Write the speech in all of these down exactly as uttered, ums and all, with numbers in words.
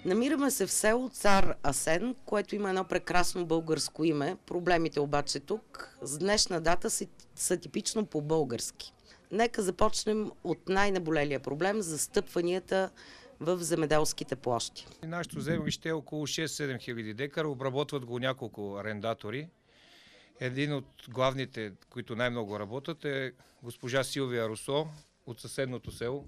Намираме се в село Цар Асен, което има едно прекрасно българско име. Проблемите обаче тук с днешна дата са, са типично по-български. Нека започнем от най-наболелия проблем – застъпванията в земеделските площи. Нашето землище е около шест-седем хиляди декара, обработват го няколко арендатори. Един от главните, които най-много работят, е госпожа Силвия Русо от съседното село.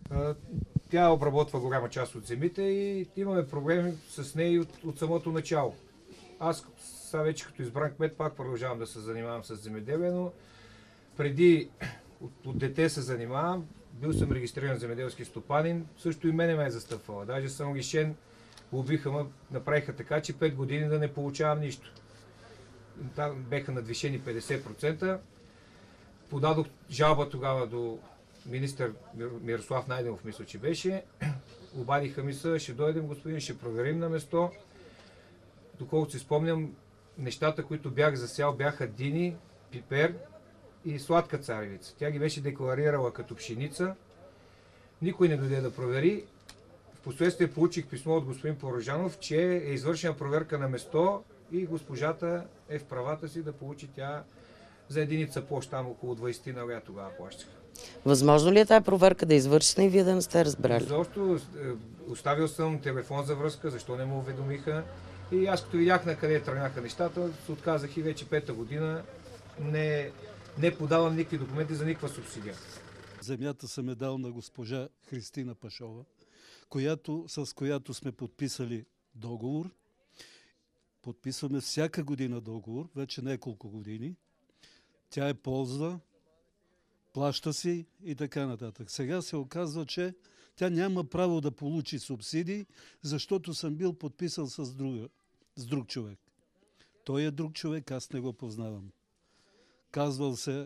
Тя обработва голяма част от земите и имаме проблеми с нея от, от самото начало. Аз сега вече като избран кмет пак продължавам да се занимавам с земеделие, но преди от, от дете се занимавам, бил съм регистриран земеделски стопанин, също и мене ме е застъпвала. Даже съм лишен, убиха ме, направиха така, че пет години да не получавам нищо. Там беха надвишени петдесет процента. Подадох жалба тогава до министър Мирослав Найденов, мисля, че беше. Обадиха ми се, ще дойдем, господин, ще проверим на место. Доколкото си спомням, нещата, които бях засял, бяха дини, пипер и сладка царевица. Тя ги беше декларирала като пшеница. Никой не дойде да провери. Впоследствие получих писмо от господин Порожанов, че е извършена проверка на место и госпожата е в правата си да получи тя за единица площ, там около двайсет на лева тогава плащаха. Възможно ли е тази проверка да е извършена и вие да не сте разбрали? Защо оставил съм телефон за връзка, защо не му уведомиха. И аз като видях на къде тръгнаха нещата, се отказах и вече пета година не, не подавам никакви документи за никаква субсидия. Земята съм е дал на госпожа Христина Пашова, която, с която сме подписали договор. Подписваме всяка година договор, вече няколко години. Тя е ползва, плаща си и така нататък. Сега се оказва, че тя няма право да получи субсидии, защото съм бил подписал с, друга, с друг човек. Той е друг човек, аз не го познавам. Казвал се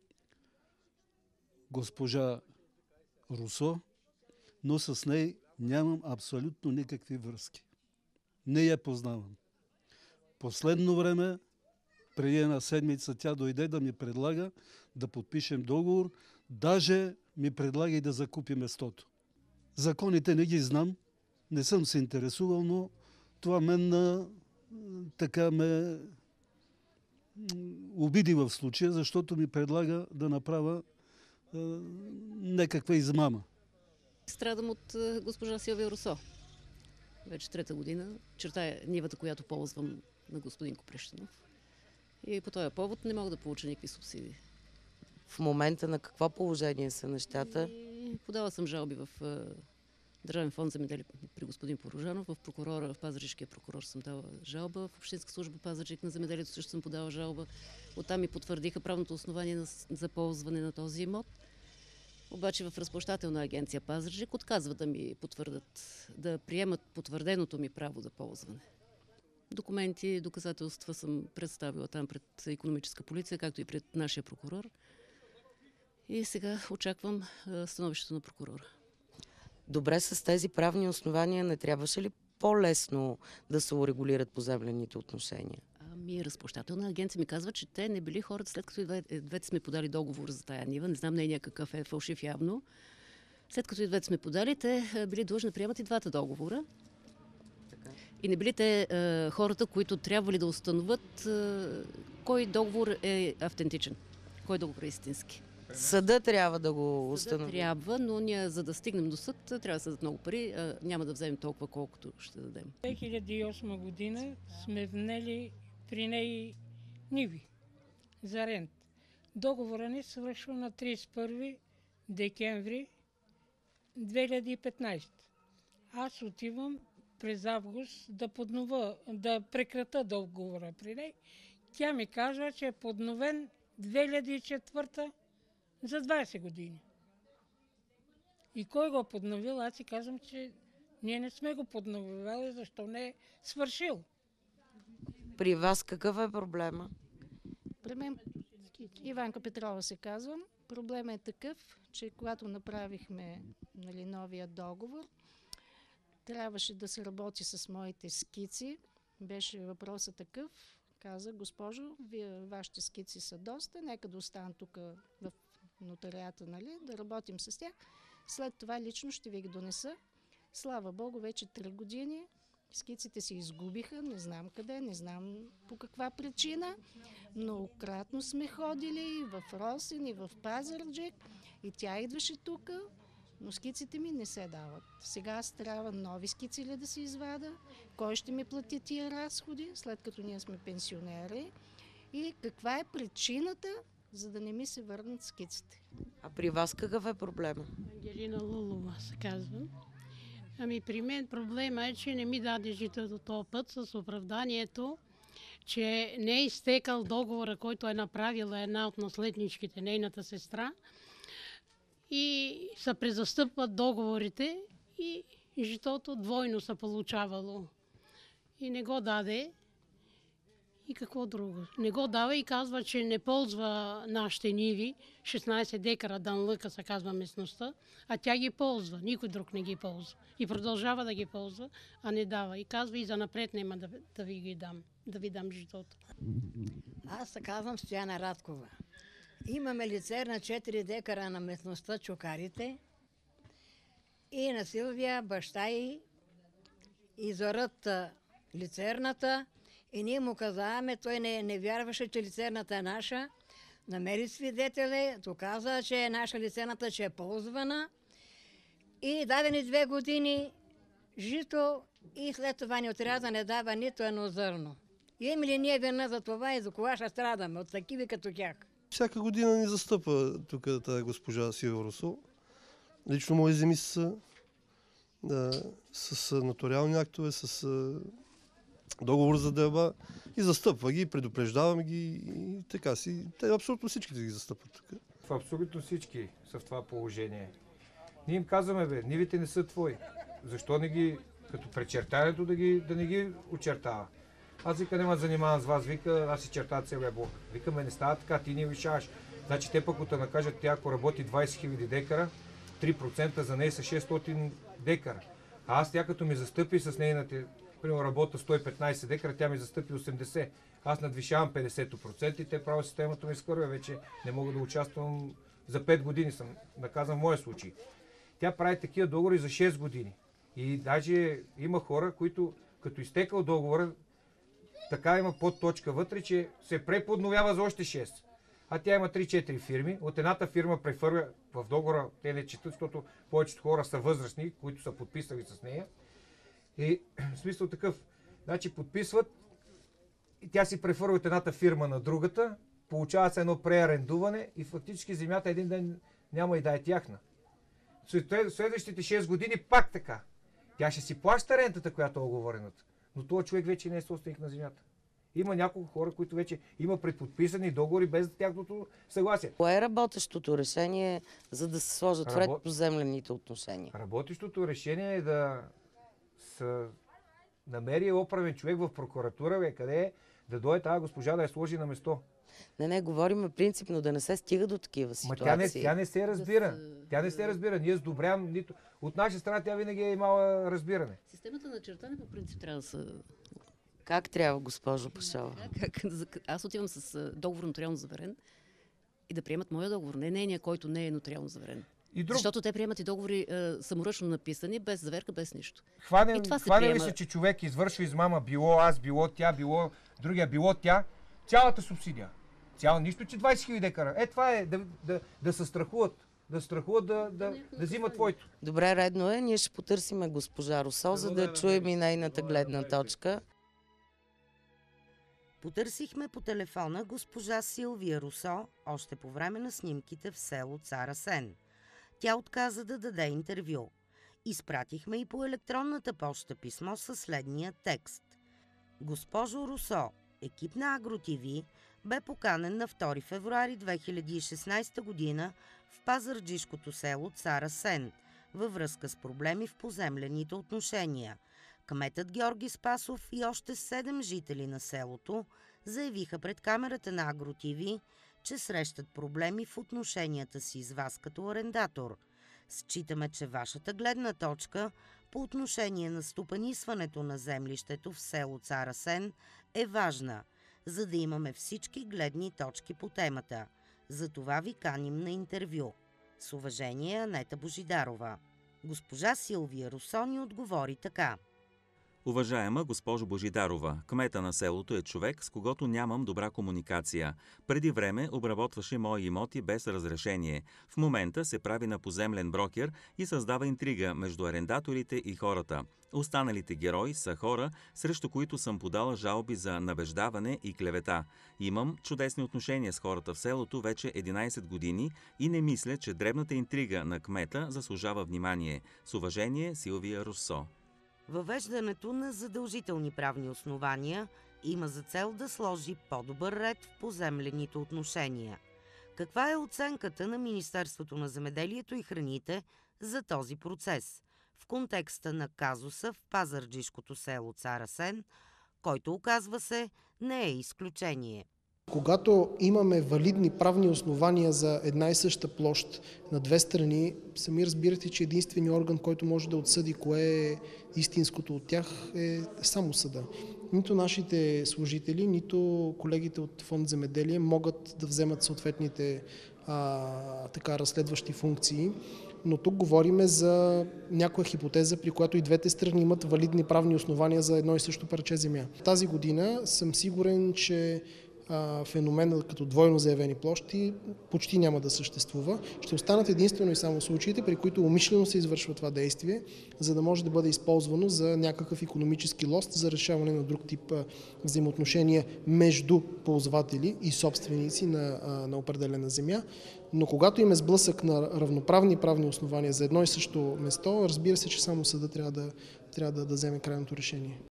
госпожа Русо, но с нея нямам абсолютно никакви връзки. Не я познавам. Последно време, преди една седмица, тя дойде да ми предлага да подпишем договор. Даже ми предлага и да закупи местото. Законите не ги знам, не съм се интересувал, но това мен а, така ме обиди в случая, защото ми предлага да направя а, някаква измама. Страдам от госпожа Силвия Русо. Вече трета година. Чертая нивата, която ползвам на господин Коприщенов. И по този повод не мога да получа никакви субсидии. В момента на какво положение са нещата? И подала съм жалби в uh, Държавен фонд земеделие при господин Порожанов, в прокурора, в Пазарджишкия прокурор съм дала жалба, в Общинска служба Пазарджик на земеделието също съм подала жалба. Оттам ми потвърдиха правното основание на, за ползване на този имот. Обаче в разплащателна агенция Пазарджик отказва да ми потвърдят, да приемат потвърденото ми право за ползване. Документи, доказателства съм представила там пред икономическа полиция, както и пред нашия прокурор. И сега очаквам становището на прокурора. Добре, с тези правни основания не трябваше ли по-лесно да се урегулират поземлените отношения? Ами, разплащателна агенция ми казва, че те не били хората, след като и двете сме подали договор за тая нива. Не знам нейния какъв е, фалшив явно. След като и двете сме подали, те били длъжни да приемат и двата договора. И не били те е, хората, които трябвали да установят е, кой договор е автентичен, кой договор е истински. Съда трябва да го установи. Съда трябва, но ние, за да стигнем до съд, трябва да се дадат много пари. Е, няма да вземем толкова, колкото ще дадем. две хиляди и осма година сме внели при нея ниви за рент. Договорът ни свършва на тридесет и първи декември две хиляди и петнадесета. Аз отивам през август да поднова, да прекрата договора при нея. Тя ми казва, че е подновен две хиляди и четвърта за двадесет години. И кой го подновил? Аз си казвам, че ние не сме го подновили, защо не е свършил. При вас какъв е проблема? При мен Иванка Петрова се казвам. Проблемът е такъв, че когато направихме, нали, новия договор, трябваше да се работи с моите скици. Беше въпросът такъв. Каза: госпожо, вие, вашите скици са доста, нека да останат тук в нотариата, нали, да работим с тях. След това лично ще ви ги донеса. Слава Богу, вече три години скиците се изгубиха, не знам къде, не знам по каква причина. Многократно сме ходили и в Росен, и в Пазарджик, и тя идваше тук, но скиците ми не се дават. Сега аз трябва нови скици ли да се извада? Кой ще ми плати тия разходи, след като ние сме пенсионери? И каква е причината, за да не ми се върнат скиците? А при вас какъв е проблема? Ангелина Лулова се казвам. Ами при мен проблема е, че не ми даде житото този път с оправданието, че не е изтекал договора, който е направила една от наследничките, нейната сестра. И се презастъпват договорите и житото двойно се получавало. И не го даде. И какво друго? Не го дава и казва, че не ползва нашите ниви, шестнайсет декара Данлъка се казва местността, а тя ги ползва, никой друг не ги ползва. И продължава да ги ползва, а не дава. И казва, и занапред няма да, да ви ги дам, да ви дам житото. Аз се казвам Стояна Радкова. Имаме лицер на четири декара на местността Чукарите и на Силвия баща й изорът лицерната. И ние му казаваме, той не, не вярваше, че лицерната е наша. Намери свидетели, доказа, че е наша лицерната, че е ползвана. И даде ни две години жито и след това ни отряза, не дава нито едно зърно. И имаме ли ние вина за това и за кога ще страдаме от такива като тях? Всяка година ни застъпва тук тази госпожа Силвия Русо. Лично мои земи са да, с нотариални актове, с договор за дълба и застъпва ги, предупреждаваме ги и така си. Те абсолютно всичките ги застъпват тук. В абсолютно всички са в това положение. Ние им казваме, бе, нивите не са твои. Защо не ги, като пречертанието да, ги, да не ги очертава? Аз вика, няма да занимавам с вас, вика, аз си чертая целия блок. Викаме, не става така, ти не решаваш. Значи те пък да накажат, тя ако работи двайсет хиляди декара, три процента за нея са шестстотин декара. А аз тя като ми застъпи с нейната, примерно работа сто и петнайсет декара, тя ми застъпи осемдесет. Аз надвишавам петдесет процента и те право системата ми скървя. Вече не мога да участвам за пет години, съм наказан в моя случай. Тя прави такива договори за шест години. И даже има хора, които като изтекал договора, така има подточка вътре, че се преподновява за още шест. А тя има три-четири фирми. От едната фирма прехвърля в договора, те не четат, защото повечето хора са възрастни, които са подписали с нея. И в смисъл такъв, значи подписват и тя си прехвърля от едната фирма на другата, получава се едно преарендуване и фактически земята един ден няма и да е тяхна. Следващите шест години пак така. Тя ще си плаща рентата, която е оговорената, но този човек вече не е собственик на земята. Има няколко хора, които вече има предподписани договори без тяхното съгласие. Кое е работещото решение, за да се сложат вред Рабо... поземлените отношения? Работещото решение е да се намери оправен човек в прокуратура, бе, къде е, да дойде тази госпожа да я сложи на место. Не, не, говорим принципно да не се стига до такива ситуации. Ма тя не, тя не се разбира. Тя не се разбира. Ние сдобрявам нито... От наша страна тя винаги е имала разбиране. Системата на чертане по принцип трябва да са... Как трябва, госпожо Пашова? Как, аз отивам с договор нотариално заверен и да приемат моя договор, не нейния, който не е нотариално заверен. И друг... Защото те приемат и договори е, саморъчно написани, без заверка, без нищо. Хване, се хване приема... ли се, че човек извършва измама, било аз, било тя, било другия, било тя, цялата субсидия. Цяло, нищо, че двайсет хиляди декара. Е, това е да, да, да се страхуват. Да страхуват да, да, да взимат твоето. Добре, редно е. Ние ще потърсиме госпожа Русо, за да чуем и нейната гледна точка. Потърсихме по телефона госпожа Силвия Русо, още по време на снимките в село Цар Асен. Тя отказа да даде интервю. Изпратихме и по електронната поща писмо със следния текст. Госпожо Русо, екип на Агро ТВ бе поканен на втори февруари две хиляди и шестнайсета година в пазарджишкото село Цар Асен във връзка с проблеми в поземлените отношения. Кметът Георги Спасов и още седем жители на селото заявиха пред камерата на Агро ТВ, че срещат проблеми в отношенията си с вас като арендатор. Считаме, че вашата гледна точка по отношение на стопанисването на землището в село Цар Асен е важна, за да имаме всички гледни точки по темата. Затова ви каним на интервю. С уважение, Анета Божидарова. Госпожа Силвия Русони отговори така. Уважаема госпожо Божидарова, кмета на селото е човек, с когото нямам добра комуникация. Преди време обработваше мои имоти без разрешение. В момента се прави на поземлен брокер и създава интрига между арендаторите и хората. Останалите герои са хора, срещу които съм подала жалби за набеждаване и клевета. Имам чудесни отношения с хората в селото вече единайсет години и не мисля, че дребната интрига на кмета заслужава внимание. С уважение, Силвия Русо. Въвеждането на задължителни правни основания има за цел да сложи по-добър ред в поземлените отношения. Каква е оценката на Министерството на земеделието и храните за този процес в контекста на казуса в пазарджишкото село Цар Асен, който, оказва се, не е изключение? Когато имаме валидни правни основания за една и съща площ на две страни, сами разбирате, че единственият орган, който може да отсъди кое е истинското от тях, е само съда. Нито нашите служители, нито колегите от Фонд Земеделие могат да вземат съответните а, така разследващи функции, но тук говорим за някоя хипотеза, при която и двете страни имат валидни правни основания за едно и също парче земя. Тази година съм сигурен, че феноменът като двойно заявени площи почти няма да съществува. Ще останат единствено и само случаите, при които умишлено се извършва това действие, за да може да бъде използвано за някакъв икономически лост, за решаване на друг тип взаимоотношения между ползватели и собственици на, на определена земя. Но когато има сблъсък на равноправни правни основания за едно и също место, разбира се, че само съда трябва да, трябва да, да вземе крайното решение.